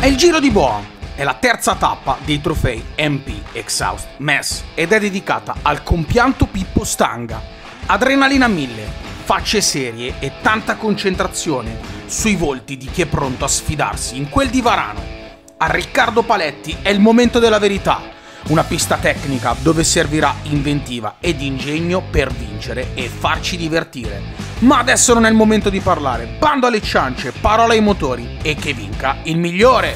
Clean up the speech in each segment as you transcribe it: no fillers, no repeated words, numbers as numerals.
È il Giro di Boa, è la terza tappa dei trofei MP Exhaust MES ed è dedicata al compianto Pippo Stanga. Adrenalina 1000, facce serie e tanta concentrazione sui volti di chi è pronto a sfidarsi in quel di Varano. A Riccardo Paletti è il momento della verità, una pista tecnica dove servirà inventiva ed ingegno per vincere e farci divertire. Ma adesso non è il momento di parlare, bando alle ciance, parola ai motori e che vinca il migliore!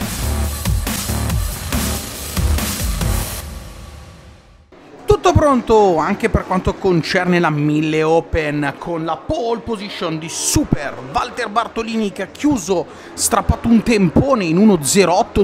Tutto pronto anche per quanto concerne la 1000 Open, con la pole position di Super Walter Bartolini che ha chiuso, strappato un tempone in 1.08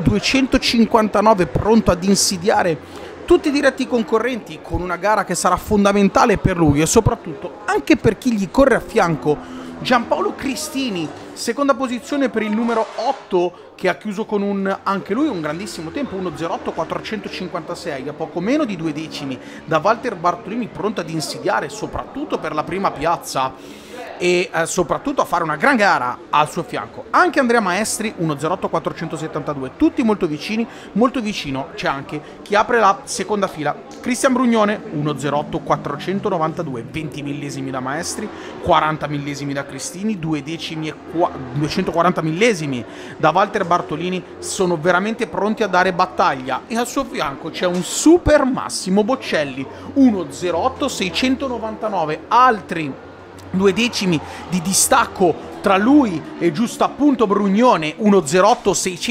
259, pronto ad insidiare tutti i diretti concorrenti con una gara che sarà fondamentale per lui e soprattutto anche per chi gli corre a fianco. Giampaolo Cristini, seconda posizione per il numero 8 che ha chiuso con anche lui un grandissimo tempo, 1.08 456, a poco meno di 2 decimi da Walter Bartolini, pronto ad insidiare soprattutto per la prima piazza e soprattutto a fare una gran gara al suo fianco. Anche Andrea Maestri 1.08 472, tutti molto vicini. Molto vicino c'è anche chi apre la seconda fila, Cristian Brugnone 1.08 492, 20 millesimi da Maestri, 40 millesimi da Cristini, 2 decimi e 240 millesimi da Walter Bartolini. Sono veramente pronti a dare battaglia e al suo fianco c'è un super Massimo Boccelli 1.08 699, altri 2 decimi di distacco tra lui e giusto appunto Brugnone, 1.08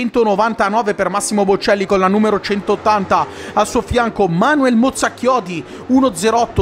699 per Massimo Boccelli con la numero 180. Al suo fianco Manuel Mozzacchiodi 1.08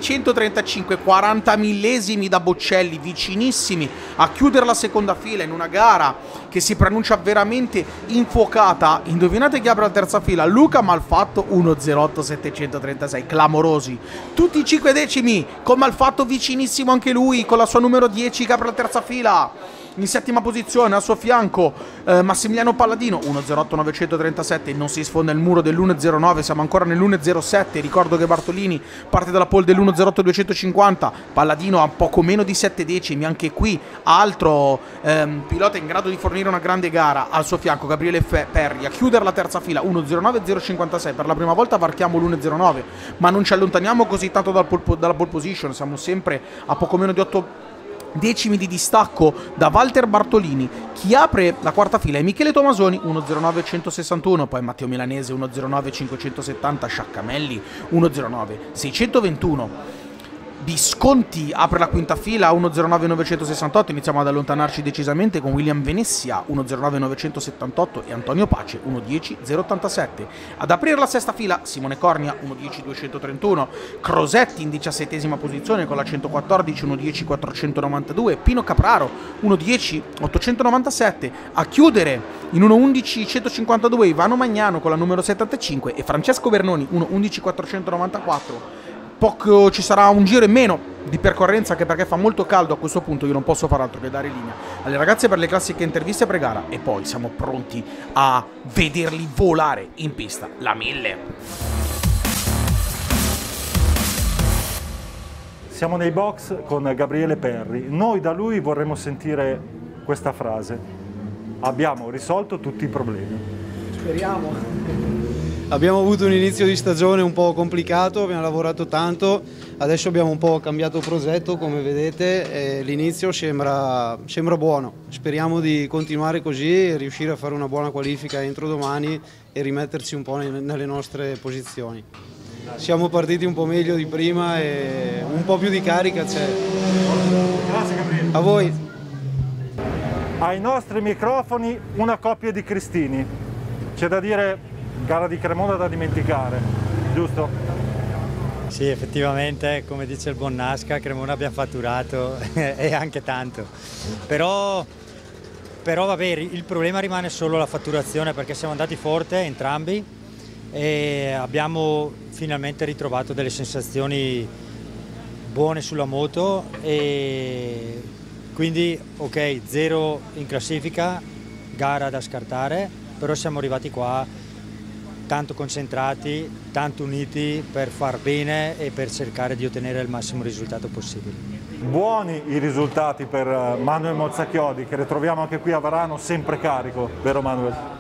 735, 40 millesimi da Boccelli, vicinissimi a chiudere la seconda fila in una gara che si pronuncia veramente infuocata. Indovinate chi apre la terza fila? Luca Malfatto 1.08 736, clamorosi, tutti i 5 decimi con Malfatto vicinissimo anche lui con la sua numero 10 che apre la terza fila. In settima posizione al suo fianco Massimiliano Palladino 1.08 937, non si sfonda il muro dell'1.09, siamo ancora nell'1.07. Ricordo che Bartolini parte dalla pole dell'1.08 250, Palladino a poco meno di 7 decimi, anche qui altro pilota in grado di fornire una grande gara. Al suo fianco Gabriele Perri a chiudere la terza fila 1.09 056, per la prima volta varchiamo l'1.09 ma non ci allontaniamo così tanto dalla pole position, siamo sempre a poco meno di 8 decimi di distacco da Walter Bartolini. Chi apre la quarta fila è Michele Tomasoni 1.09 161, poi Matteo Milanese 1.09 570, Sciaccamelli 1.09 621. Visconti apre la quinta fila 1.09 968, iniziamo ad allontanarci decisamente con William Venezia 1.09 978 e Antonio Pace 1.10 087. Ad aprire la sesta fila Simone Cornia 1.10 231, Crosetti in 17esima posizione con la 114 1.10 492, Pino Capraro 1.10 897, a chiudere in 1.11 152 Ivano Magnano con la numero 75 e Francesco Bernoni 1.11 494. Poco ci sarà un giro in meno di percorrenza, anche perché fa molto caldo a questo punto. Io non posso far altro che dare linea alle ragazze per le classiche interviste pre-gara e poi siamo pronti a vederli volare in pista la 1000. Siamo nei box con Gabriele Perri. Noi da lui vorremmo sentire questa frase: abbiamo risolto tutti i problemi. Speriamo. Abbiamo avuto un inizio di stagione un po' complicato, abbiamo lavorato tanto, adesso abbiamo un po' cambiato progetto come vedete e l'inizio sembra buono. Speriamo di continuare così e riuscire a fare una buona qualifica entro domani e rimetterci un po' nelle nostre posizioni. Siamo partiti un po' meglio di prima e un po' più di carica c'è. Grazie Gabriele. A voi. Ai nostri microfoni una coppia di Cristini. C'è da dire gara di Cremona da dimenticare, giusto? Sì, effettivamente, come dice il buon Nasca, Cremona abbiamo fatturato e anche tanto. Però vabbè, il problema rimane solo la fatturazione, perché siamo andati forte entrambi e abbiamo finalmente ritrovato delle sensazioni buone sulla moto e quindi ok, 0 in classifica, gara da scartare, però siamo arrivati qua tanto concentrati, tanto uniti per far bene e per cercare di ottenere il massimo risultato possibile. Buoni i risultati per Manuel Mozzacchiodi, che ritroviamo anche qui a Varano sempre carico, vero Manuel?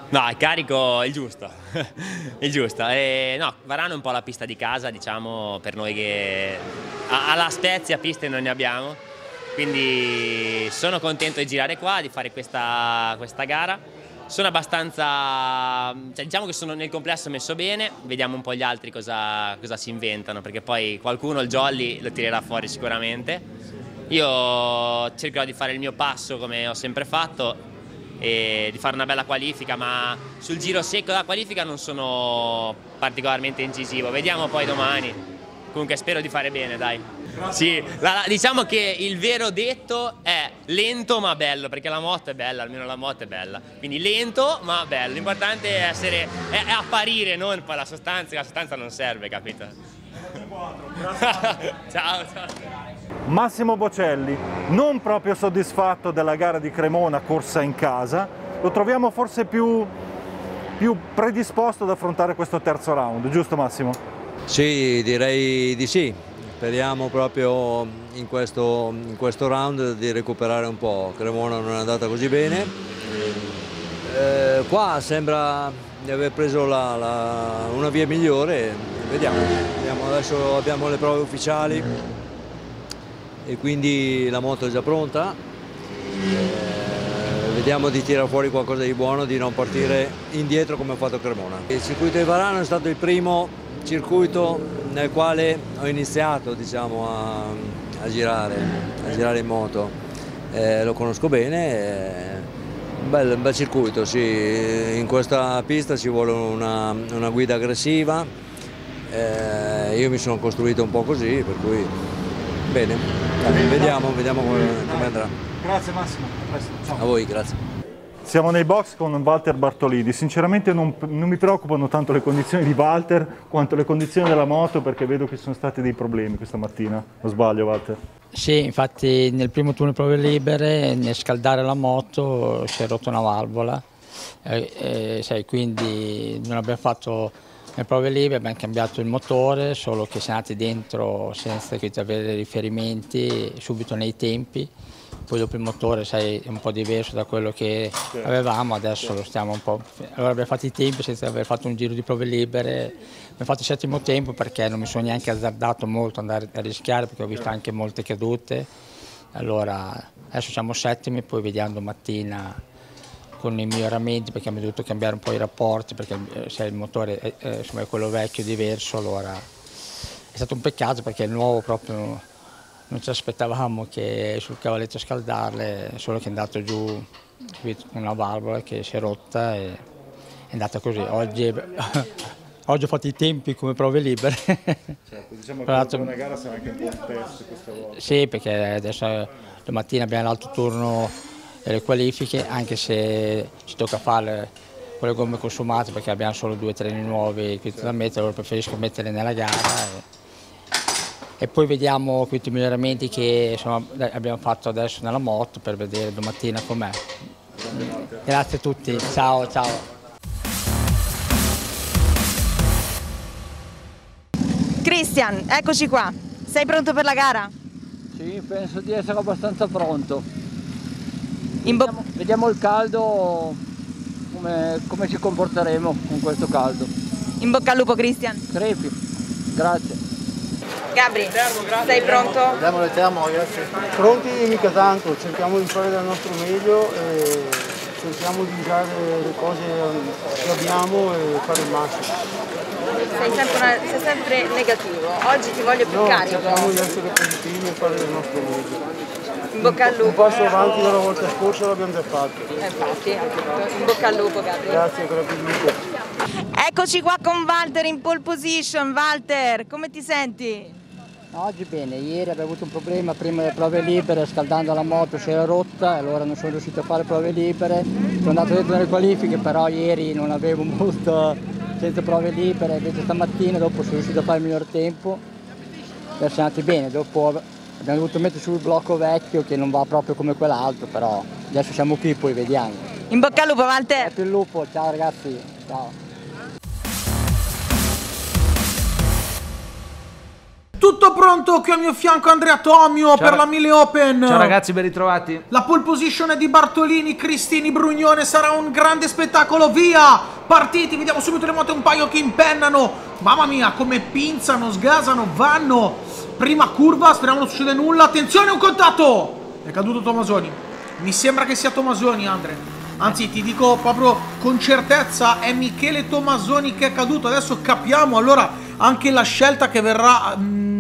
No, il carico è il giusto, il giusto. No, Varano è un po' la pista di casa, diciamo, per noi che alla Spezia piste non ne abbiamo, quindi sono contento di girare qua, di fare questa gara. Sono abbastanza, cioè, diciamo che sono nel complesso messo bene, vediamo un po' gli altri cosa si inventano, perché poi qualcuno il jolly lo tirerà fuori sicuramente. Io cercherò di fare il mio passo come ho sempre fatto e di fare una bella qualifica, ma sul giro secco della qualifica non sono particolarmente incisivo, vediamo poi domani. Comunque spero di fare bene, dai. Sì, diciamo che il vero detto è lento ma bello, perché la moto è bella, almeno la moto è bella. Quindi lento ma bello, l'importante è apparire, non poi la sostanza non serve, capito? Ciao, ciao. Massimo Bocelli, non proprio soddisfatto della gara di Cremona corsa in casa, lo troviamo forse più predisposto ad affrontare questo terzo round, giusto Massimo? Sì, direi di sì. Speriamo proprio in questo round di recuperare un po'. Cremona non è andata così bene. Qua sembra di aver preso una via migliore. Vediamo, adesso abbiamo le prove ufficiali e quindi la moto è già pronta. Vediamo di tirare fuori qualcosa di buono, di non partire indietro come ha fatto Cremona. Il circuito di Varano è stato il primo circuito nel quale ho iniziato, diciamo, a girare in moto. Lo conosco bene, un bel circuito, sì. In questa pista ci vuole una guida aggressiva, io mi sono costruito un po' così, per cui bene, vediamo come andrà. Grazie Massimo, a presto. Ciao. A voi, grazie. Siamo nei box con Walter Bartolini, sinceramente non mi preoccupano tanto le condizioni di Walter quanto le condizioni della moto, perché vedo che ci sono stati dei problemi questa mattina, non sbaglio Walter? Sì, infatti nel primo turno di prove libere, nel scaldare la moto si è rotta una valvola, quindi non abbiamo fatto le prove libere, abbiamo cambiato il motore, solo che siamo andati dentro senza avere riferimenti subito nei tempi. Poi dopo il motore è un po' diverso da quello che avevamo, adesso lo stiamo un po'. Allora abbiamo fatto i tempi senza aver fatto un giro di prove libere, abbiamo fatto il settimo tempo perché non mi sono neanche azzardato molto andare a rischiare perché ho visto anche molte cadute. Allora adesso siamo settimi, poi vediamo domattina con i miglioramenti perché abbiamo dovuto cambiare un po' i rapporti perché se il motore è quello vecchio diverso, allora è stato un peccato perché il nuovo proprio. Non ci aspettavamo che sul cavalletto a scaldarle, solo che è andato giù una valvola che si è rotta e è andata così. Oggi ho fatto i tempi come prove libere. Certo, diciamo che la buona gara sarà anche un po' un test questa volta. Sì, perché adesso domattina abbiamo l'altro turno delle qualifiche, anche se ci tocca fare con le gomme consumate perché abbiamo solo 2 treni nuovi da mettere, allora preferisco metterle nella gara. E poi vediamo questi miglioramenti che insomma, abbiamo fatto adesso nella moto per vedere domattina com'è. Grazie a tutti, ciao ciao. Christian, eccoci qua. Sei pronto per la gara? Sì, penso di essere abbastanza pronto. Vediamo il caldo, come ci comporteremo con questo caldo. In bocca al lupo Christian. Crepi, grazie. Gabri, sei pronto? Vediamo, grazie. Pronti mica tanto, cerchiamo di fare del nostro meglio e cerchiamo di usare le cose che abbiamo e fare il massimo. Sei sempre negativo, oggi ti voglio più carico. Cerchiamo di essere positivi e fare del nostro meglio. In bocca al lupo. Un passo avanti dalla volta scorsa l'abbiamo già fatto. Infatti, in bocca al lupo Gabri. Grazie, grazie. Eccoci qua con Walter in pole position. Walter, come ti senti? Oggi bene, ieri avevo avuto un problema prima delle prove libere, scaldando la moto si era rotta e allora non sono riuscito a fare prove libere. Sono andato dentro nelle qualifiche, però ieri non avevo molto senza prove libere, invece stamattina dopo sono riuscito a fare il miglior tempo. Siamo andati bene, dopo abbiamo dovuto mettere sul blocco vecchio che non va proprio come quell'altro, però adesso siamo qui, poi vediamo. In bocca al lupo Walter! Più il lupo, ciao ragazzi, ciao! Tutto pronto qui al mio fianco Andrea Tomio per la 1000 Open. Ciao ragazzi, ben ritrovati. La pole position è di Bartolini, Cristini, Brugnone, sarà un grande spettacolo, via! Partiti, vediamo subito le moto, un paio che impennano. Mamma mia, come pinzano, sgasano, vanno. Prima curva, speriamo non succeda nulla. Attenzione, un contatto! È caduto Tomasoni. Mi sembra che sia Tomasoni, Andre. Anzi, ti dico proprio con certezza, è Michele Tomasoni che è caduto. Adesso capiamo allora anche la scelta che verrà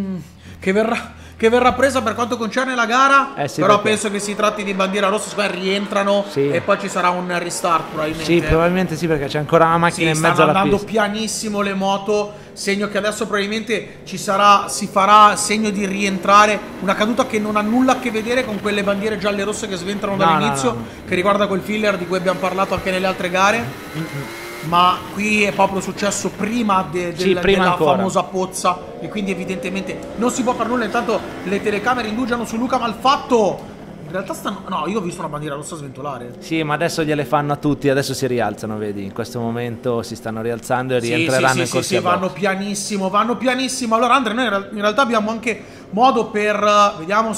presa per quanto concerne la gara. Sì, però perché penso che si tratti di bandiera rossa, secondo me rientrano e poi ci sarà un restart probabilmente. Sì, probabilmente sì, perché c'è ancora una macchina in mezzo alla pista. Stanno andando pianissimo le moto, segno che adesso probabilmente si farà segno di rientrare. Una caduta che non ha nulla a che vedere con quelle bandiere gialle e rosse che sventrano dall'inizio, che riguarda quel filler di cui abbiamo parlato anche nelle altre gare. Ma qui è proprio successo prima della famosa pozza, e quindi evidentemente non si può fare nulla. Intanto le telecamere indugiano su Luca Malfatto. In realtà no, io ho visto una bandiera rossa sventolare. Sì, ma adesso gliele fanno a tutti, adesso si rialzano, vedi? In questo momento si stanno rialzando e rientreranno in corsia. Sì, vanno pianissimo. Allora Andre, noi in realtà abbiamo anche modo per, vediamo,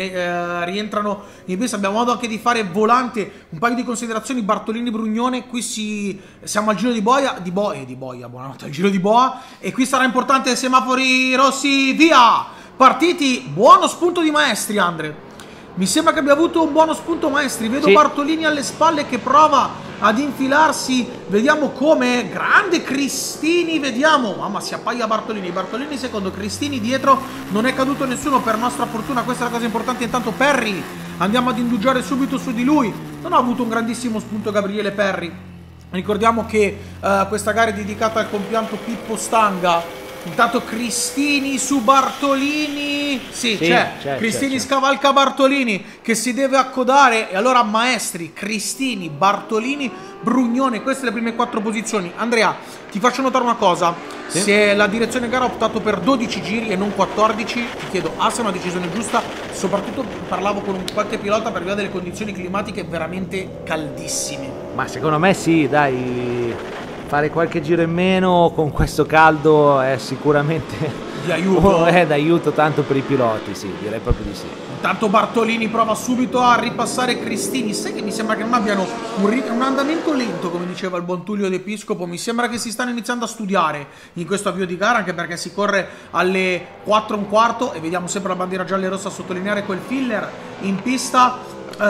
rientrano in pista, abbiamo modo anche di fare volante. Un paio di considerazioni, Bartolini, Brugnone, qui siamo al giro di boia, buonanotte, al giro di boa, e qui sarà importante, semafori rossi, via! Partiti, buono spunto di Maestri, Andre. Mi sembra che abbia avuto un buono spunto Maestri. Vedo Bartolini alle spalle che prova ad infilarsi. Vediamo come. Grande Cristini, vediamo. Mamma, si appaia Bartolini. Bartolini secondo, Cristini dietro. Non è caduto nessuno per nostra fortuna. Questa è la cosa importante. Intanto Perri, andiamo ad indugiare subito su di lui. Non ha avuto un grandissimo spunto Gabriele Perri. Ricordiamo che questa gara è dedicata al compianto Pippo Stanga. Intanto Cristini su Bartolini. C'è Cristini scavalca Bartolini che si deve accodare. E allora Maestri, Cristini, Bartolini, Brugnone. Queste le prime 4 posizioni. Andrea, ti faccio notare una cosa. Se la direzione gara ha optato per 12 giri e non 14, ti chiedo se è una decisione giusta. Soprattutto parlavo con qualche pilota per via delle condizioni climatiche veramente caldissime. Ma secondo me sì, dai. Fare qualche giro in meno con questo caldo è sicuramente di aiuto. È d'aiuto tanto per i piloti, sì, direi proprio di sì. Intanto Bartolini prova subito a ripassare Cristini. Sai che mi sembra che non abbiano un andamento lento, come diceva il buon Tullio D'Episcopo. Mi sembra che si stanno iniziando a studiare in questo avvio di gara, anche perché si corre alle 4:15 e vediamo sempre la bandiera gialla e rossa a sottolineare quel filler in pista.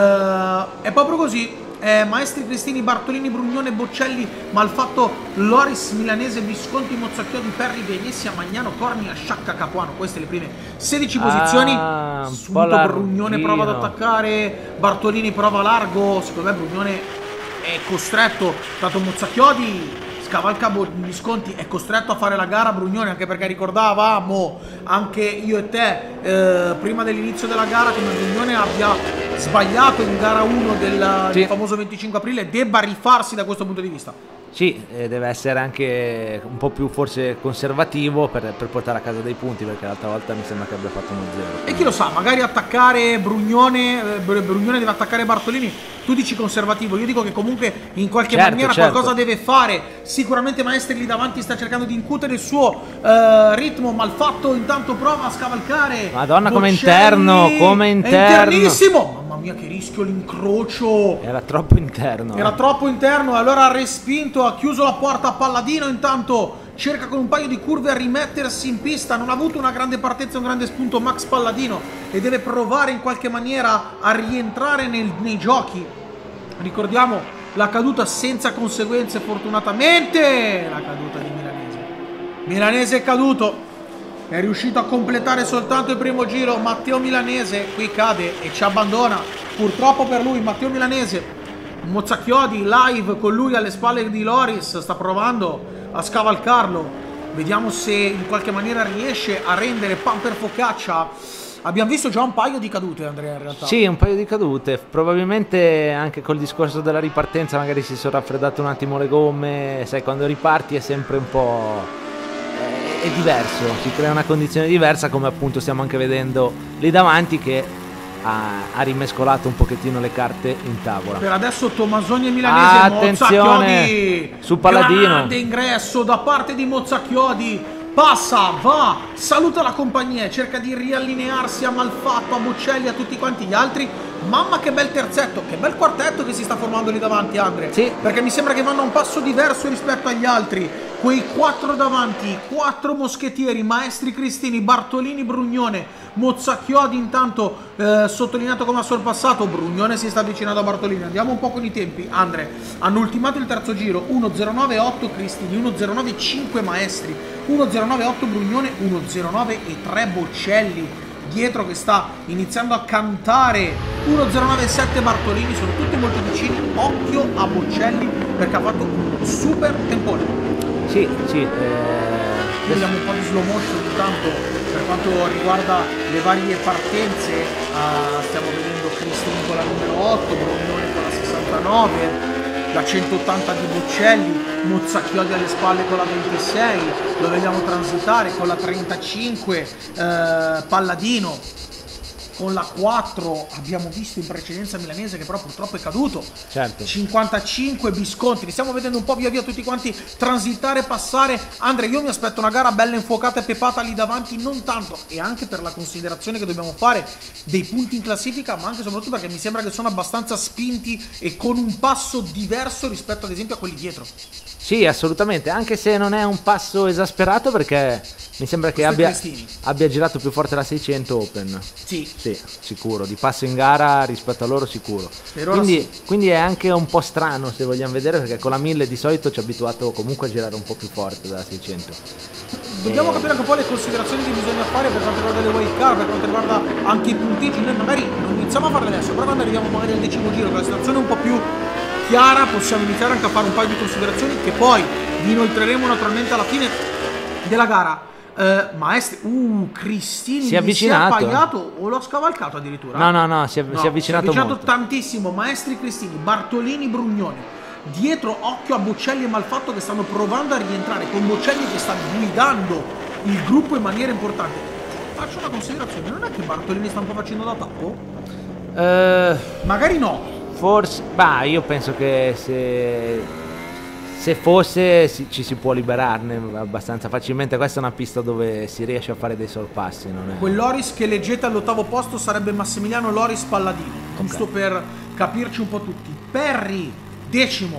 È proprio così. Maestri, Cristini, Bartolini, Brugnone, Boccelli, Malfatto, Loris, Milanese, Visconti, Mozzacchiodi, Perri, Venezia, Magnano, Cornia, Sciacca, Capuano. Queste le prime 16 posizioni. Subito Brugnone prova ad attaccare, Bartolini prova largo. Secondo me Brugnone è costretto, tanto Mozzacchiodi scavalca Visconti, è costretto a fare la gara Brugnone, anche perché ricordavamo anche io e te prima dell'inizio della gara come Brugnone abbia sbagliato in gara 1 del famoso 25 aprile e debba rifarsi da questo punto di vista. Sì, deve essere anche un po' più forse conservativo per portare a casa dei punti, perché l'altra volta mi sembra che abbia fatto 1-0. E chi lo sa, magari attaccare Brugnone deve attaccare Bartolini. Tu dici conservativo, io dico che comunque in qualche maniera qualcosa deve fare. Sicuramente Maestri lì davanti sta cercando di incutere il suo ritmo. Malfatto intanto prova a scavalcare. Madonna, come interno, come interno. È internissimo. Mamma mia, che rischio l'incrocio. Era troppo interno. Era troppo interno, e allora ha respinto, ha chiuso la porta a Palladino. Intanto cerca con un paio di curve a rimettersi in pista. Non ha avuto una grande partenza, un grande spunto Max Palladino, e deve provare in qualche maniera a rientrare nei giochi. Ricordiamo la caduta senza conseguenze, fortunatamente. La caduta di Milanese. Milanese è caduto. È riuscito a completare soltanto il primo giro. Matteo Milanese qui cade e ci abbandona. Purtroppo per lui, Matteo Milanese. Mozzacchiodi live con lui alle spalle di Loris. Sta provando a scavalcarlo. Vediamo se in qualche maniera riesce a rendere pan per focaccia. Abbiamo visto già un paio di cadute, Andrea, in realtà. Sì, un paio di cadute. Probabilmente anche col discorso della ripartenza magari si sono raffreddate un attimo le gomme. Sai, quando riparti è sempre un po'... è diverso, si crea una condizione diversa, come appunto stiamo anche vedendo lì davanti, che ha rimescolato un pochettino le carte in tavola. Per adesso Tomasoni e Milanese. Attenzione Mozzacchiodi su Palladino. Grande ingresso da parte di Mozzacchiodi. passa, va, saluta la compagnia, cerca di riallinearsi a Malfatto, a Bocelli, a tutti quanti gli altri. Mamma che bel terzetto, che bel quartetto che si sta formando lì davanti, Andre. Sì. Perché mi sembra che vanno a un passo diverso rispetto agli altri. Quei 4 davanti, 4 moschettieri, Maestri, Cristini, Bartolini, Brugnone, Mozzacchiodi intanto sottolineato come ha sorpassato. Brugnone si sta avvicinando a Bartolini. Andiamo un po' con i tempi, Andre. Hanno ultimato il terzo giro, 1.09.8 Cristini, 1.09.5 Maestri, 1.09.8 Brugnone, 1.09.3 Bocelli. Dietro che sta iniziando a cantare 1.09.7 Bartolini, sono tutti molto vicini. Occhio a Bocelli perché ha fatto un super tempone. Sì. Vediamo un po' di slow motion intanto per quanto riguarda le varie partenze. Stiamo vedendo Cristini con la numero 8, Brugnone con la 69, la 180 di Bocelli, Mozzacchiodi alle spalle con la 26, lo vediamo transitare con la 35, Palladino con la 4, abbiamo visto in precedenza Milanese che però purtroppo è caduto, certo. 55 Visconti, li stiamo vedendo un po' via via tutti quanti transitare, passare. Andre, io mi aspetto una gara bella infuocata e pepata lì davanti, non tanto, e anche per la considerazione che dobbiamo fare dei punti in classifica, ma anche e soprattutto perché mi sembra che sono abbastanza spinti e con un passo diverso rispetto ad esempio a quelli dietro. Sì, assolutamente, anche se non è un passo esasperato perché mi sembra che abbia girato più forte la 600 Open. Sì, sicuro, di passo in gara rispetto a loro sicuro. Quindi è anche un po' strano se vogliamo vedere, perché con la 1000 di solito ci ha abituato comunque a girare un po' più forte dalla 600. Dobbiamo capire anche un po' le considerazioni che bisogna fare per quanto riguarda le wild card, per quanto riguarda anche i punteggi. Noi magari non iniziamo a farle adesso, però quando arriviamo magari al 10° giro, che la situazione è un po' più chiara, possiamo iniziare anche a fare un paio di considerazioni che poi vi inoltreremo naturalmente alla fine della gara. Maestri, Cristini si è avvicinato, si è appaiato o l'ho scavalcato addirittura? No, si è avvicinato molto. Tantissimo. Maestri, Cristini, Bartolini, Brugnone. Dietro occhio a Bocelli e Malfatto che stanno provando a rientrare, con Bocelli che sta guidando il gruppo in maniera importante. Faccio una considerazione, non è che Bartolini sta un po' facendo da tappo? Magari no. Forse, io penso che se fosse ci si può liberarne abbastanza facilmente. Questa è una pista dove si riesce a fare dei sorpassi, non è? Quel Loris che leggete all'8° posto sarebbe Massimiliano Loris Palladino, giusto per capirci un po' tutti. Perri 10°,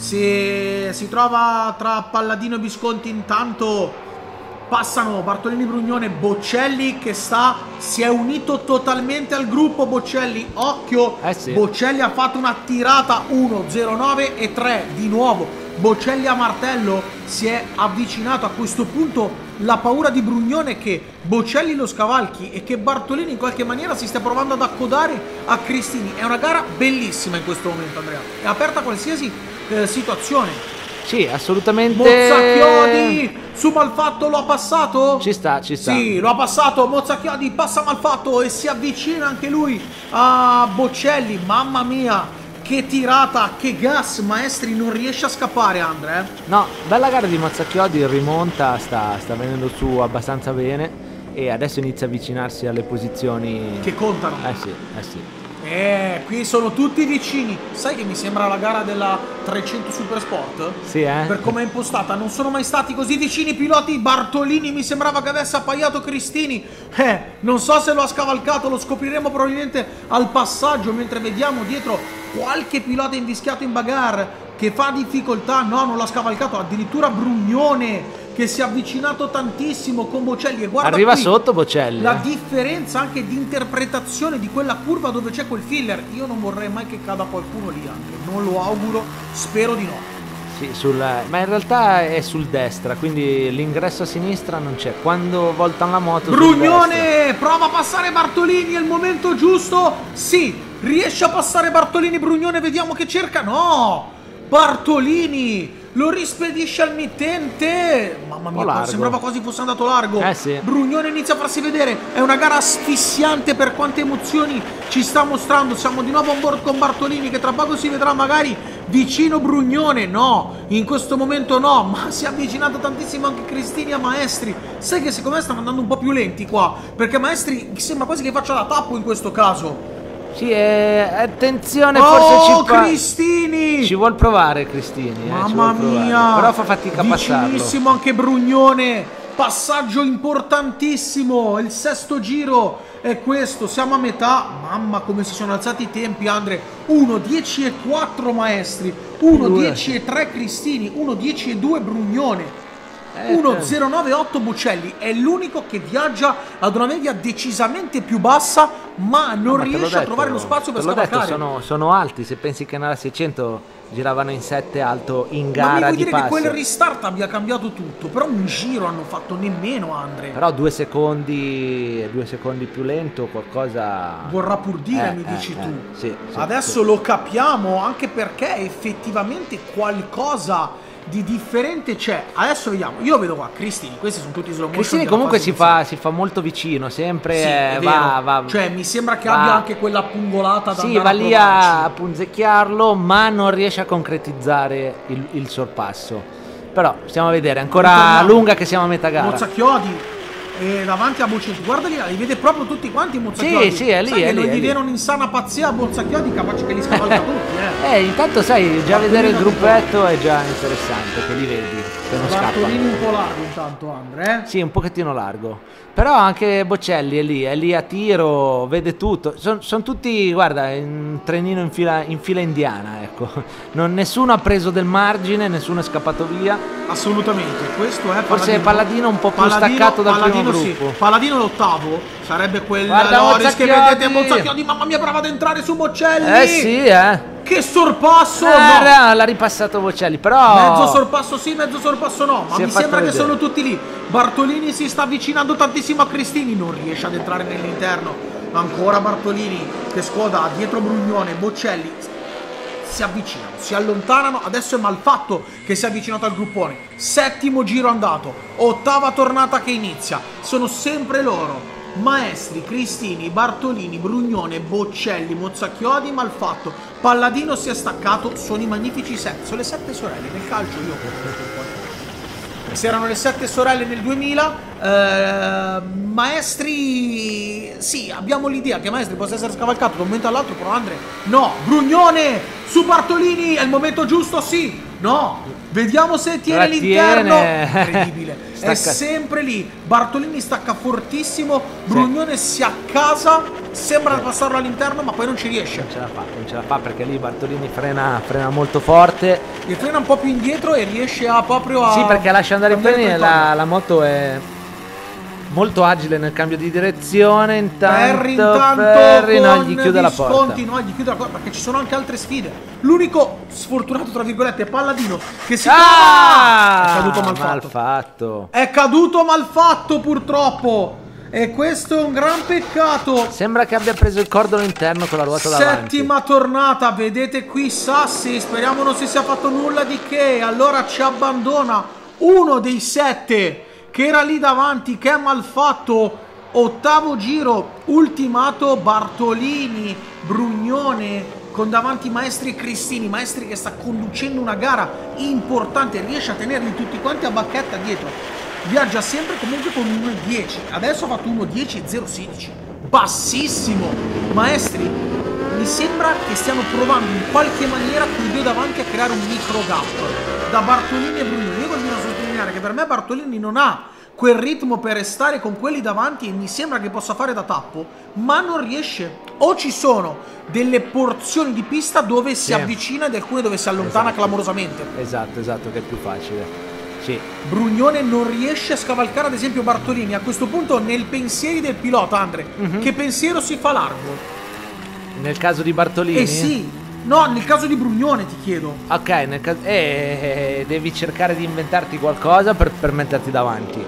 se si trova tra Palladino e Visconti intanto passano Bartolini, Brugnone, Bocelli che si è unito totalmente al gruppo. Bocelli, occhio, sì. Bocelli ha fatto una tirata 1.09.3 di nuovo. Bocelli a martello si è avvicinato. A questo punto la paura di Brugnone è che Bocelli lo scavalchi e che Bartolini in qualche maniera si stia provando ad accodare a Cristini. È una gara bellissima in questo momento, Andrea, è aperta a qualsiasi situazione. Sì, assolutamente. Mozzacchiodi su Malfatto lo ha passato? Ci sta. Sì, lo ha passato. Mozzacchiodi passa Malfatto e si avvicina anche lui a Bocelli. Mamma mia, che tirata, che gas. Maestri non riesce a scappare, Andre. No, bella gara di Mozzacchiodi, rimonta, sta venendo su abbastanza bene e adesso inizia a avvicinarsi alle posizioni che contano. Sì. Qui sono tutti vicini. Sai che mi sembra la gara della 300 Super Sport? Sì, per come è impostata. Non sono mai stati così vicini i piloti. Bartolini mi sembrava che avesse appaiato Cristini. Non so se lo ha scavalcato, lo scopriremo probabilmente al passaggio, mentre vediamo dietro qualche pilota invischiato in bagarre che fa difficoltà. No, non l'ha scavalcato. Addirittura Brugnone che si è avvicinato tantissimo con Bocelli e guarda arriva qui sotto Bocelli. La differenza anche di interpretazione di quella curva dove c'è quel filler. Io non vorrei mai che cada qualcuno lì, anche non lo auguro, spero di no. Sì, ma in realtà è sul destra, quindi l'ingresso a sinistra non c'è. Quando voltano la moto Brugnone prova a passare Bartolini, è il momento giusto. Sì, riesce a passare Bartolini. Brugnone vediamo che cerca. No, Bartolini lo rispedisce al mittente. Mamma mia, sembrava quasi fosse andato largo. Sì. Brugnone inizia a farsi vedere. È una gara asfissiante per quante emozioni ci sta mostrando. Siamo di nuovo on board con Bartolini che tra poco si vedrà magari vicino Brugnone. No, in questo momento no, ma si è avvicinato tantissimo anche Cristini a Maestri. Sai che secondo me stanno andando un po' più lenti qua, perché Maestri sembra quasi che faccia la tappo in questo caso. Sì, attenzione, forse Cristini! Ci vuol provare Cristini. Mamma mia! Però fa fatica a passarlo. Vicinissimo anche Brugnone. passaggio importantissimo, il sesto giro è questo, siamo a metà. Mamma come si sono alzati i tempi, Andre. 1:10:4 Maestri, 1:10:3 Cristini, 1:10:2 Brugnone, 1:09:8 Bocelli. È l'unico che viaggia ad una media decisamente più bassa, ma non riesce a trovare lo spazio per scavalcare. Sono alti, se pensi che nella 600 giravano in 7 alto in gara. Ma mi vuoi di dire passo. che quel restart abbia cambiato tutto? Però un giro hanno fatto nemmeno, Andre. Però 2 secondi più lento, qualcosa vorrà pur dire, mi dici tu. Sì, adesso lo capiamo, anche perché effettivamente qualcosa di differente c'è. Adesso vediamo, io vedo qua Cristini, questi sono tutti slow motion. Cristini comunque si fa molto vicino, sempre sì, va. Cioè mi sembra che abbia anche quella pungolata da va lì a punzecchiarlo, ma non riesce a concretizzare il sorpasso. Però stiamo a vedere, ancora lunga che siamo a metà gara. Mozzacchiodi davanti a Bocelli, guarda lì, li vede proprio tutti quanti Mozzacchiodi. Sì, è lì. Sai che non gli viene un'insana pazzia a Mozzacchiodi, capace che li scavalca tutti. Intanto sai, già vedere il gruppetto è già interessante, che li vedi, che non scappano. Bartolini un po' largo intanto, Andre. Sì, un pochettino largo. Però anche Bocelli è lì a tiro, vede tutto. Sono tutti, guarda, un trenino in fila indiana, ecco. Nessuno ha preso del margine, nessuno è scappato via. Assolutamente, questo è forse Palladino un po' più staccato dal primo gruppo. Sì. Palladino l'ottavo, sarebbe quel Loris che vedete, Mozzacchiodi, mamma mia, brava ad entrare su Bocelli. Sì, Che sorpasso! L'ha ripassato Bocelli, però mezzo sorpasso sì, mezzo sorpasso no, ma mi sembra che sono tutti lì. Bartolini si sta avvicinando tantissimo a Cristini, non riesce ad entrare nell'interno. Ancora Bartolini che scuoda dietro Brugnone, Bocelli si avvicinano, si allontanano. Adesso è Malfatto che si è avvicinato al gruppone. Settimo giro andato, ottava tornata che inizia. Sono sempre loro. Maestri, Cristini, Bartolini, Brugnone, Bocelli, Mozzacchiodi, Malfatto. Palladino si è staccato, sono i magnifici 7. Sono le 7 sorelle nel calcio, io se erano le 7 sorelle nel 2000. Maestri, sì, abbiamo l'idea che Maestri possa essere scavalcato da un momento all'altro, però Andre no. Brugnone su Bartolini, è il momento giusto, sì, no, vediamo se tiene l'interno. Incredibile, è sempre lì. Bartolini stacca fortissimo, Brugnone si accasa, sembra passarlo all'interno, ma poi non ci riesce. Non ce la fa perché lì Bartolini frena molto forte. E frena un po' più indietro e riesce proprio a... Sì, perché lascia andare i freni e la moto è molto agile nel cambio di direzione. Intanto Perry no, gli chiude la porta. No, gli chiude la porta perché ci sono anche altre sfide. L'unico sfortunato tra virgolette è Palladino che si è caduto Malfatto. È caduto Malfatto purtroppo. E questo è un gran peccato. Sembra che abbia preso il cordolo interno con la ruota davanti. Settima tornata, vedete qui Sassi, speriamo non si sia fatto nulla di che. Allora ci abbandona uno dei 7 che era lì davanti, che è Malfatto. Ottavo giro, ultimato Bartolini, Brugnone con davanti Maestri e Cristini. Maestri che sta conducendo una gara importante, riesce a tenerli tutti quanti a bacchetta dietro. Viaggia sempre comunque con 1:10. Adesso ha fatto 1:10:016. Bassissimo. Maestri, mi sembra che stiano provando in qualche maniera quei due davanti a creare un micro gap da Bartolini e Brugnone. Io continuo a sottolineare che per me Bartolini non ha quel ritmo per restare con quelli davanti e mi sembra che possa fare da tappo, ma non riesce. O ci sono delle porzioni di pista dove si avvicina ed alcune dove si allontana clamorosamente. Esatto, che è più facile. Sì. Brugnone non riesce a scavalcare ad esempio Bartolini. A questo punto nel pensieri del pilota, Andre, che pensiero si fa largo? Nel caso di Bartolini? Sì. No, nel caso di Brugnone ti chiedo. Ok, nel caso devi cercare di inventarti qualcosa per metterti davanti.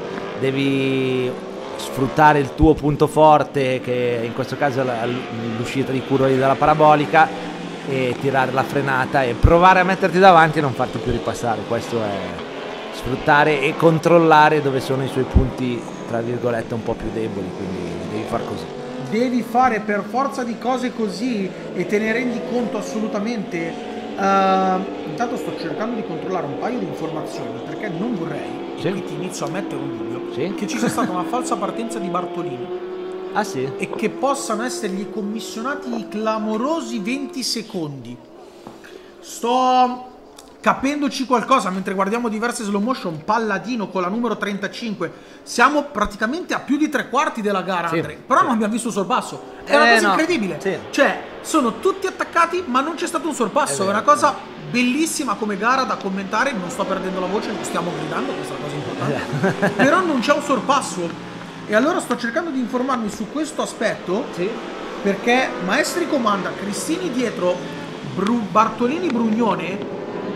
Devi sfruttare il tuo punto forte, che in questo caso è l'uscita di curva dalla parabolica, e tirare la frenata e provare a metterti davanti e non farti più ripassare. Questo è sfruttare e controllare dove sono i suoi punti tra virgolette un po' più deboli, quindi devi far così. Devi fare per forza di cose così e te ne rendi conto assolutamente. Intanto sto cercando di controllare un paio di informazioni perché non vorrei, e qui ti inizio a mettere un dubbio, che ci sia stata una falsa partenza di Bartolini. Ah sì? E che possano essergli commissionati i clamorosi 20 secondi. Sto capendoci qualcosa mentre guardiamo diverse slow motion, Palladino con la numero 35, siamo praticamente a più di 3/4 della gara, Sì, Andre, però non abbiamo visto un sorpasso, è una cosa incredibile, sì. cioè sono tutti attaccati ma non c'è stato un sorpasso, è una cosa bellissima come gara da commentare, non sto perdendo la voce, non stiamo gridando, questa è la cosa importante, però non c'è un sorpasso, e allora sto cercando di informarmi su questo aspetto, perché Maestri comanda, Cristini dietro, Bartolini, Brugnone,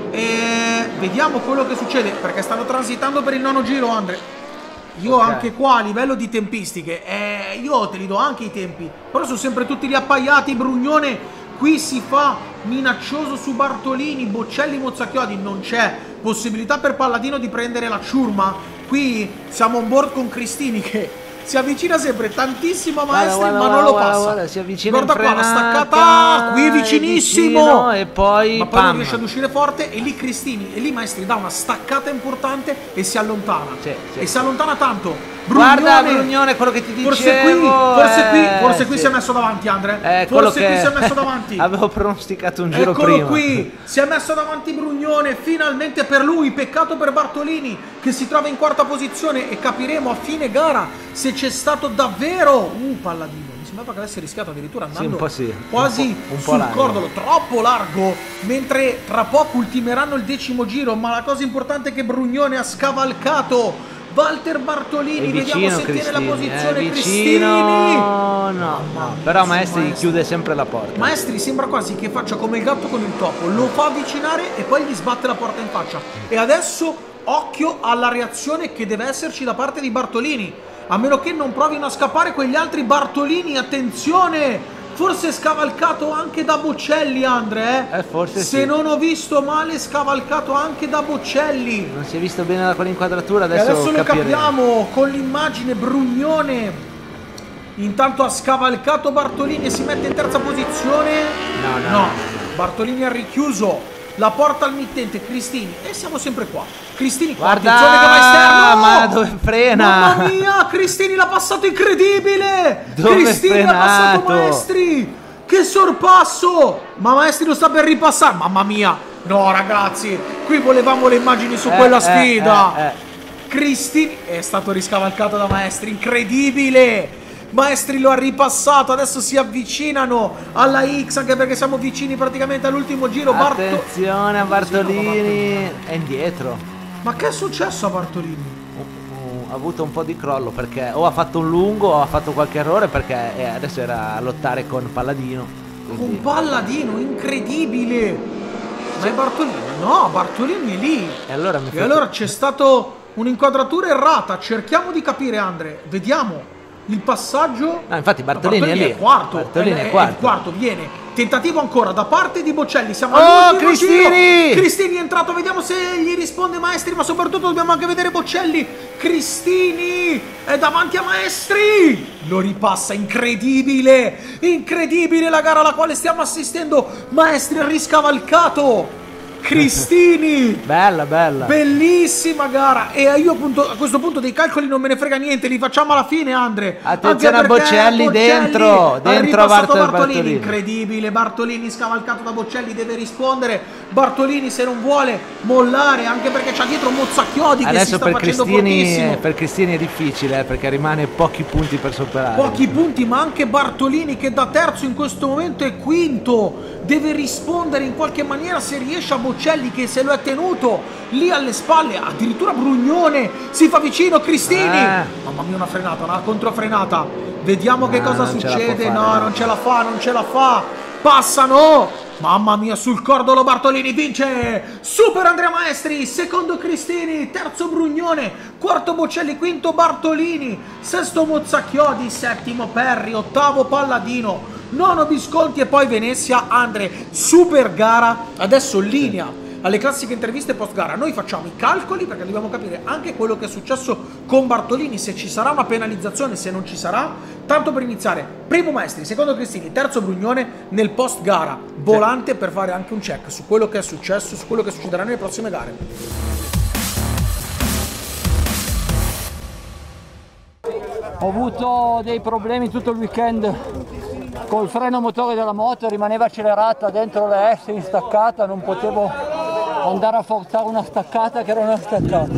e vediamo quello che succede, perché stanno transitando per il nono giro, Andre. Io anche qua a livello di tempistiche, io te li do anche i tempi, però sono sempre tutti lì appaiati. Brugnone qui si fa minaccioso su Bartolini, Bocelli, Mozzacchiodi, non c'è possibilità per Palladino di prendere la ciurma. Qui siamo on board con Cristini che si avvicina sempre tantissimo a Maestri, ma non lo passa. Guarda, si avvicina Guarda in qua, la frenata, staccata, qui vicinissimo. vicino, e poi ma poi non riesce ad uscire forte, e lì Cristini, e lì Maestri dà una staccata importante e si allontana. E si allontana tanto. Guarda Brugnone, quello che ti dicevo. Forse qui si è messo davanti, Andre. Forse qui si è messo davanti. Avevo pronosticato un giro Eccolo prima. qui, si è messo davanti Brugnone, finalmente per lui, peccato per Bartolini che si trova in quarta posizione, e capiremo a fine gara se c'è stato davvero Palladino. Mi sembrava che avesse rischiato addirittura andando quasi un po' sul largo. cordolo, troppo largo, mentre tra poco ultimeranno il 10° giro, ma la cosa importante è che Brugnone ha scavalcato Walter Bartolini, vediamo se tiene la posizione Cristini. No, però Maestri chiude sempre la porta. Maestri sembra quasi che faccia come il gatto con il topo, lo fa avvicinare e poi gli sbatte la porta in faccia. E adesso occhio alla reazione che deve esserci da parte di Bartolini, a meno che non provino a scappare quegli altri Bartolini. Attenzione, forse scavalcato anche da Bocelli, Andre, forse se non ho visto male, scavalcato anche da Bocelli. Non si è visto bene da quell'inquadratura, adesso lo capiamo con l'immagine. Brugnone intanto ha scavalcato Bartolini e si mette in terza posizione. No. Bartolini ha richiuso la porta al mittente. Cristini, e siamo sempre qua. Cristini qua, guarda, attenzione che va esterno, ma dove frena? Mamma mia, Cristini l'ha passato, incredibile. Cristini l'ha passato Maestri, che sorpasso, ma Maestri lo sta per ripassare, mamma mia. No ragazzi, qui volevamo le immagini su quella sfida. Cristini è stato riscavalcato da Maestri, incredibile. Maestri lo ha ripassato, adesso si avvicinano alla X, anche perché siamo vicini praticamente all'ultimo giro. Attenzione a Bartolini, è indietro. Ma che è successo a Bartolini? Ha avuto un po' di crollo, perché o ha fatto un lungo o ha fatto qualche errore, perché adesso era a lottare con Palladino. Con Palladino, incredibile. Ma è Bartolini? No, Bartolini è lì. E allora c'è stato un'inquadratura errata. Cerchiamo di capire, Andre, vediamo il passaggio. No, infatti Bartolini è lì. È quarto. Bartolini è il quarto, viene. Tentativo ancora da parte di Bocelli. Siamo all'ultimo Cristini! Giro. Cristini è entrato, vediamo se gli risponde Maestri, ma soprattutto dobbiamo anche vedere Bocelli. Cristini è davanti a Maestri. Lo ripassa, incredibile. Incredibile la gara alla quale stiamo assistendo. Maestri ha riscavalcato Cristini. Bella. Bellissima gara. E io appunto a questo punto dei calcoli non me ne frega niente, li facciamo alla fine, Andre. Attenzione a Bocelli dentro Bartolini. Incredibile, Bartolini scavalcato da Bocelli, deve rispondere Bartolini se non vuole mollare, anche perché c'ha dietro Mozzacchiodi che si sta facendo fortissimo. Per Cristini è difficile, perché rimane pochi punti per superare. Pochi punti, ma anche Bartolini che da terzo in questo momento è quinto, deve rispondere in qualche maniera se riesce a Bocelli che se lo è tenuto lì alle spalle. Addirittura Brugnone si fa vicino. Cristini, mamma mia, una controfrenata. Vediamo che cosa succede. Non ce la fa. Passano. Mamma mia, sul cordolo Bartolini vince. Super Andrea Maestri, secondo Cristini, terzo Brugnone, quarto Bocelli, quinto Bartolini, sesto Mozzacchiodi, settimo Perri, ottavo Palladino, nono Visconti e poi Venezia. Andre, super gara. Adesso linea alle classiche interviste post gara. Noi facciamo i calcoli perché dobbiamo capire anche quello che è successo con Bartolini, se ci sarà una penalizzazione, se non ci sarà. Tanto per iniziare, primo Maestri, secondo Cristini, terzo Brugnone. Nel post gara volante per fare anche un check su quello che è successo, su quello che succederà nelle prossime gare. Ho avuto dei problemi tutto il weekend col freno motore della moto, rimaneva accelerata dentro la S instaccata, non potevo andare a forzare una staccata che era una staccata.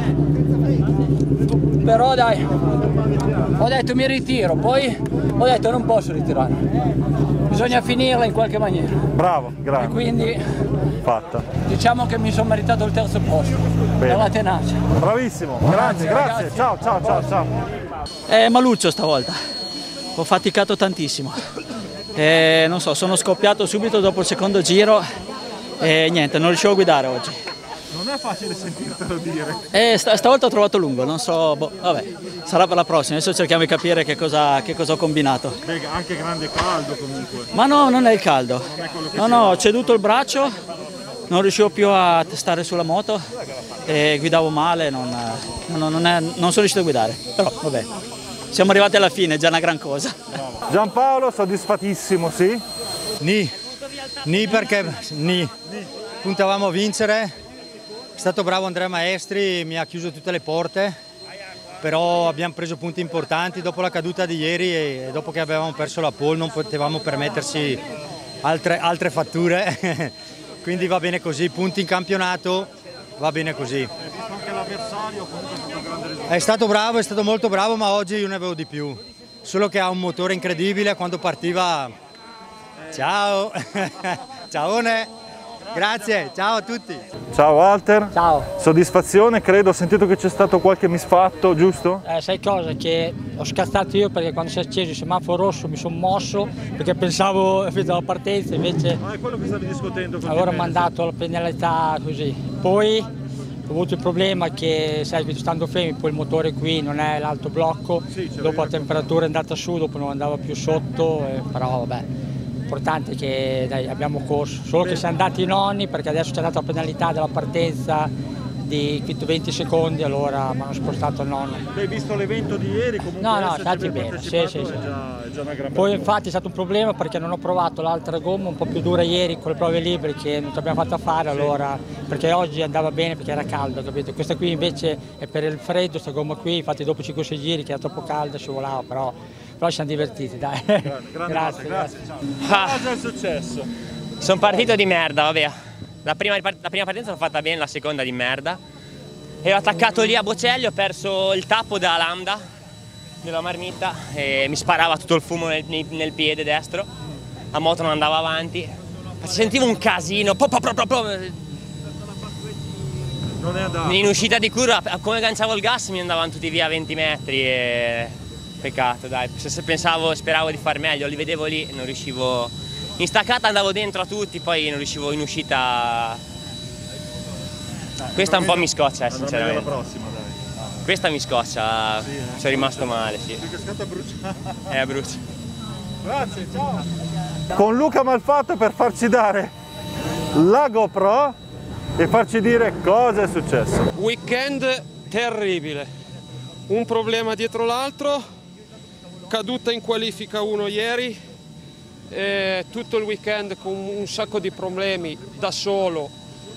Però dai, ho detto mi ritiro, poi ho detto non posso ritirare, bisogna finirla in qualche maniera. Bravo, grazie. E quindi fatta. Diciamo che mi sono meritato il terzo posto, dalla tenacia. Bravissimo, grazie. Ciao. È maluccio stavolta, ho faticato tantissimo. Non so, sono scoppiato subito dopo il secondo giro e niente, non riuscivo a guidare oggi. Non è facile sentirtelo dire. Stavolta ho trovato lungo, non so, vabbè, sarà per la prossima, adesso cerchiamo di capire che cosa ho combinato. Beh, anche grande caldo comunque. Ma no, non è il caldo. No, ho ceduto il braccio, non riuscivo più a stare sulla moto e guidavo male, non sono riuscito a guidare, però vabbè, siamo arrivati alla fine, è già una gran cosa. Giampaolo, soddisfatissimo, sì? Ni perché puntavamo a vincere, è stato bravo Andrea Maestri, mi ha chiuso tutte le porte, però abbiamo preso punti importanti dopo la caduta di ieri e dopo che avevamo perso la pole non potevamo permetterci altre fatture, quindi va bene così, punti in campionato, va bene così. È stato bravo, è stato molto bravo, ma oggi io ne avevo di più. Solo che ha un motore incredibile, quando partiva... Ciao! Ciaone! Grazie, ciao a tutti! Ciao Walter! Ciao! Soddisfazione, credo, ho sentito che c'è stato qualche misfatto, giusto? Sai cosa? Che ho scazzato io perché quando si è acceso il semaforo rosso mi sono mosso perché pensavo alla partenza, invece... Ma è quello che stavi discutendo con allora ho mandato la penalità così. Poi ho avuto il problema che, sai, stando fermi, poi il motore qui non è l'alto blocco, sì, dopo la temperatura è andata su, dopo non andava più sotto, però vabbè, l'importante è che dai, abbiamo corso, solo che siamo andati in nonni perché adesso c'è stata la penalità della partenza di 20 secondi, allora mi hanno spostato al nonno. Hai visto l'evento di ieri? Comunque no, stati bene, sì. È già una gran poi infatti è stato un problema perché non ho provato l'altra gomma un po' più dura ieri con le prove libere che non ci abbiamo fatta fare, allora perché oggi andava bene perché era caldo, capito? Questa qui invece è per il freddo, questa gomma qui, infatti dopo 5-6 giri che era troppo calda scivolava, però ci siamo divertiti, dai. Grazie. Cosa è successo? Sono partito di merda, vabbè. La prima partenza l'ho fatta bene, la seconda di merda. E ho attaccato lì a Bocelli, ho perso il tappo della lambda della marmitta e mi sparava tutto il fumo nel piede destro. La moto non andava avanti. Sentivo un casino. Non è andato. In uscita di curva, come agganciavo il gas mi andavano tutti via 20 metri e... Peccato, dai. Speravo di far meglio, li vedevo lì, non riuscivo... In staccata andavo dentro a tutti, poi non riuscivo in uscita. Questa un po' mi scoccia, sinceramente. La prossima, dai. Questa mi scoccia, sì, sono rimasto male, sì. Perché scatta brucia. Brucia. Grazie, ciao. Con Luca Malfatto per farci dare la GoPro e farci dire cosa è successo. Weekend terribile, un problema dietro l'altro, caduta in qualifica 1 ieri. Tutto il weekend con un sacco di problemi da solo,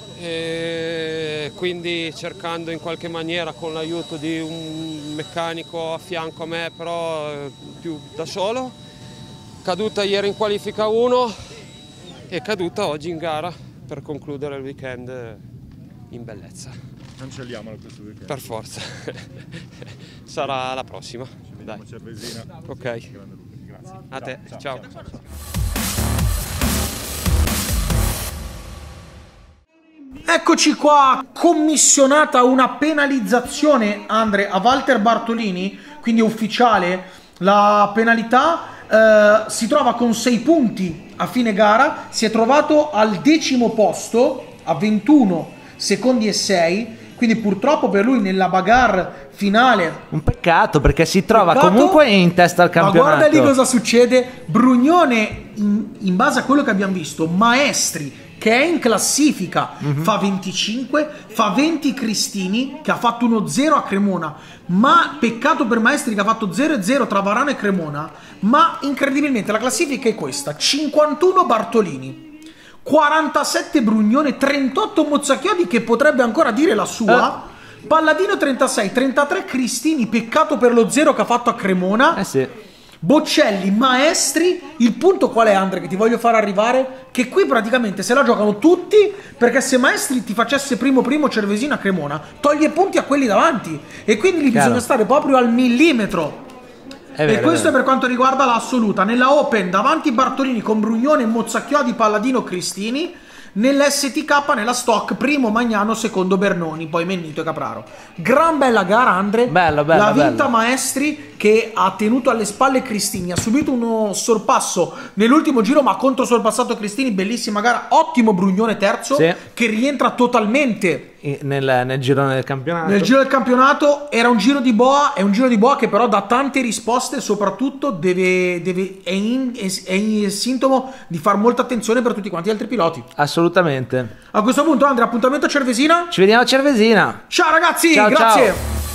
quindi cercando in qualche maniera con l'aiuto di un meccanico a fianco a me, però più da solo. Caduta ieri in qualifica 1 e caduta oggi in gara per concludere il weekend in bellezza. Cancelliamolo questo weekend. Per forza. Sarà la prossima. Ci vediamo, cervesina. Ok. Grazie. A te, ciao. Eccoci qua, commissionata una penalizzazione, Andre, a Walter Bartolini, quindi è ufficiale la penalità, si trova con 6 punti a fine gara, si è trovato al 10° posto a 21 secondi e 6, quindi purtroppo per lui nella bagarre finale un peccato perché si trova comunque in testa al campionato. Ma guarda lì cosa succede. Brugnone, in base a quello che abbiamo visto, Maestri che è in classifica fa 25, fa 20 Cristini che ha fatto 1-0 a Cremona, ma peccato per Maestri che ha fatto 0-0 tra Varano e Cremona, ma incredibilmente la classifica è questa: 51 Bartolini, 47 Brugnone, 38 Mozzacchiodi che potrebbe ancora dire la sua, Palladino 36, 33 Cristini, peccato per lo 0 che ha fatto a Cremona, Bocelli, Maestri. Il punto qual è, Andre, che ti voglio far arrivare? Che qui praticamente se la giocano tutti, perché se Maestri ti facesse primo Cervesina Cremona, toglie punti a quelli davanti, e quindi lì bisogna stare proprio al millimetro. E questo è per quanto riguarda l'assoluta. Nella Open davanti Bartolini con Brugnone, Mozzacchiodi, Palladino, Cristini. Nell'STK, nella Stock, primo Magnano, secondo Bernoni, poi Mennito e Capraro. Gran bella gara, Andre. La vinta Maestri, che ha tenuto alle spalle Cristini, ha subito uno sorpasso nell'ultimo giro, ma ha controsorpassato Cristini. Bellissima gara, ottimo Brugnone terzo, che rientra totalmente nel girone del campionato. Nel giro del campionato. Era un giro di boa, è un giro di boa che però dà tante risposte, soprattutto è in sintomo di far molta attenzione per tutti quanti gli altri piloti. Assolutamente. A questo punto, Andrea, appuntamento a Cervesina. Ci vediamo a Cervesina. Ciao ragazzi, ciao, grazie. Ciao.